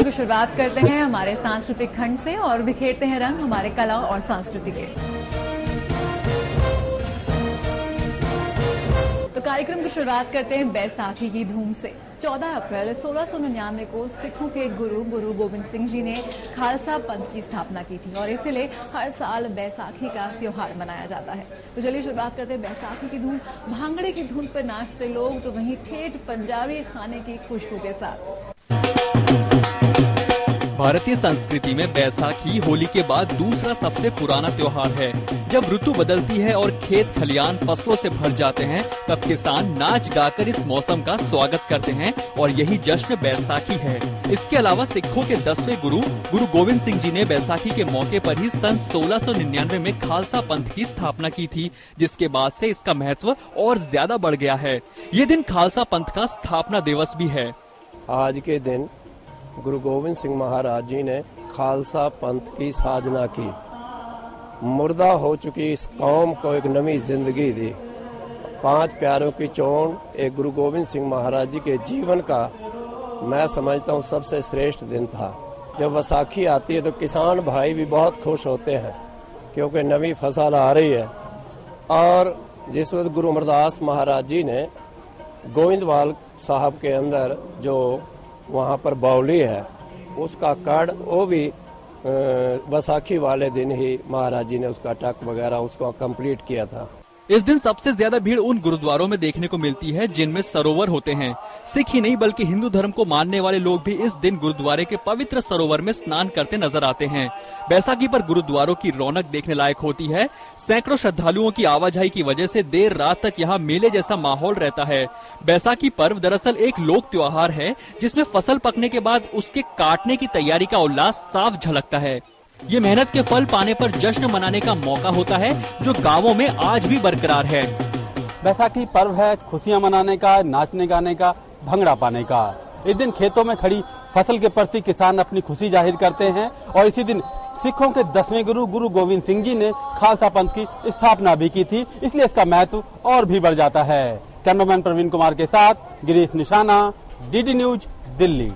की शुरुआत करते हैं हमारे सांस्कृतिक खंड से और बिखेरते हैं रंग हमारे कला और संस्कृति के। तो कार्यक्रम की शुरुआत करते हैं बैसाखी की धूम से। 14 अप्रैल 1699 को सिखों के गुरु गोविंद सिंह जी ने खालसा पंथ की स्थापना की थी और इसलिए हर साल बैसाखी का त्योहार मनाया जाता है। तो चलिए शुरुआत करते हैं बैसाखी की धूम। भांगड़े की धुन पर नाचते लोग तो वहीं ठेठ पंजाबी खाने की खुशबू के साथ। भारतीय संस्कृति में बैसाखी होली के बाद दूसरा सबसे पुराना त्योहार है। जब ऋतु बदलती है और खेत खलियान फसलों से भर जाते हैं, तब किसान नाच गाकर इस मौसम का स्वागत करते हैं और यही जश्न बैसाखी है। इसके अलावा सिखों के 10वें गुरु गोविंद सिंह जी ने बैसाखी के मौके पर ही सन 1699 में खालसा पंथ की स्थापना की थी, जिसके बाद से इसका महत्व और ज्यादा बढ़ गया है। ये दिन खालसा पंथ का स्थापना दिवस भी है। आज के दिन गुरु गोविंद सिंह महाराज जी ने खालसा पंथ की साधना की। मुर्दा हो चुकी इस कौम को एक नई जिंदगी दी। 5 प्यारों की चोन एक गुरु गोविंद सिंह महाराज जी के जीवन का मैं समझता हूँ सबसे श्रेष्ठ दिन था। जब वैसाखी आती है तो किसान भाई भी बहुत खुश होते हैं क्योंकि नई फसल आ रही है। और जिस वक्त गुरु अमरदास महाराज जी ने गोविंदवाल साहब के अंदर जो वहाँ पर बावली है उसका कड़ वो भी वैसाखी वाले दिन ही महाराज जी ने उसका टक वगैरह उसको कंप्लीट किया था। इस दिन सबसे ज्यादा भीड़ उन गुरुद्वारों में देखने को मिलती है जिनमें सरोवर होते हैं। सिख ही नहीं बल्कि हिंदू धर्म को मानने वाले लोग भी इस दिन गुरुद्वारे के पवित्र सरोवर में स्नान करते नजर आते हैं। बैसाखी पर गुरुद्वारों की रौनक देखने लायक होती है। सैकड़ों श्रद्धालुओं की आवाजाही की वजह से देर रात तक यहाँ मेले जैसा माहौल रहता है। बैसाखी पर्व दरअसल एक लोक त्योहार है जिसमें फसल पकने के बाद उसके काटने की तैयारी का उल्लास साफ झलकता है। ये मेहनत के फल पाने पर जश्न मनाने का मौका होता है जो गांवों में आज भी बरकरार है। बैसाखी पर्व है खुशियां मनाने का, नाचने गाने का, भंगड़ा पाने का। इस दिन खेतों में खड़ी फसल के प्रति किसान अपनी खुशी जाहिर करते हैं और इसी दिन सिखों के 10वें गुरु गोविंद सिंह जी ने खालसा पंथ की स्थापना भी की थी, इसलिए इसका महत्व और भी बढ़ जाता है। कैमरामैन प्रवीण कुमार के साथ गिरीश निशाना, डीडी न्यूज, दिल्ली।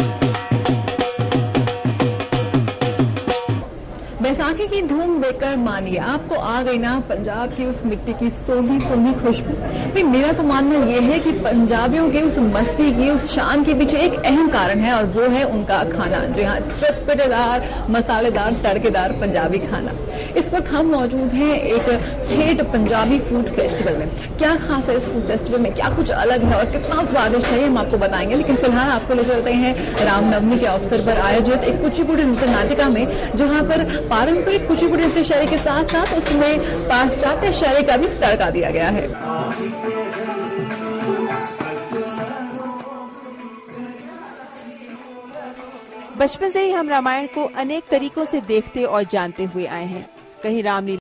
बैसाखी की धूम देखकर मानिए आपको आ गई ना पंजाब की उस मिट्टी की सोनी सोनी खुशबू। भाई मेरा तो मानना यह है कि पंजाबियों के उस मस्ती की उस शान के पीछे एक अहम कारण है और वो है उनका खाना, जो यहाँ चटपटेदार मसालेदार तड़केदार पंजाबी खाना। इस वक्त हम मौजूद हैं एक ठेठ पंजाबी फूड फेस्टिवल में। क्या खास है इस फूड फेस्टिवल में, क्या कुछ अलग है और कितना स्वादिष्ट है हम आपको बताएंगे। लेकिन फिलहाल आपको ले चलते हैं रामनवमी के अवसर पर आयोजित एक कुचिपुड़ी नृत्य नाटिका में, जहाँ पर पारंपरिक कुचिपुड़ी नृत्य शैली के साथ साथ उसमें पाश्चात्य शैली का भी तड़का दिया गया है। बचपन से ही हम रामायण को अनेक तरीकों से देखते और जानते हुए आए हैं। कहीं रामलीला